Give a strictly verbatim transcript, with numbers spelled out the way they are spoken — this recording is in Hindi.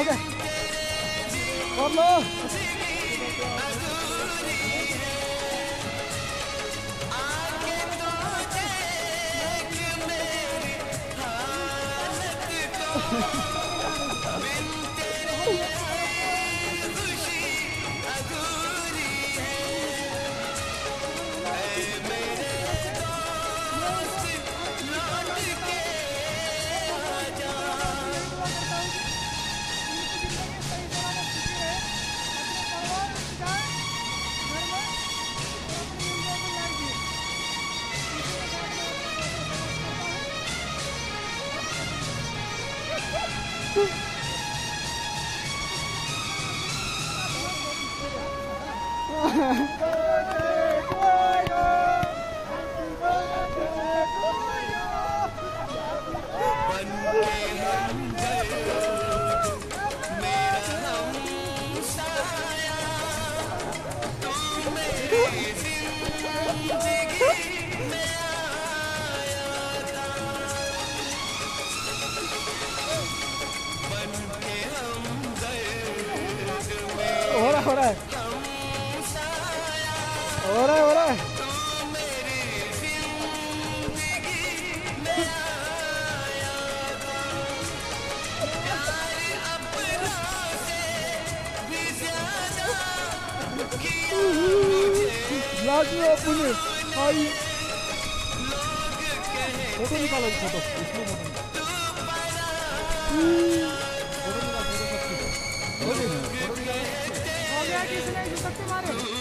हो गया कर लो। हो रहा हो रहा है हो रहा है हो रहा है। अपने भाई फोटो निकालो फोटो इसमें फोटो फोटो निकाल फोटो सब हो गया किसने जो सबसे मारे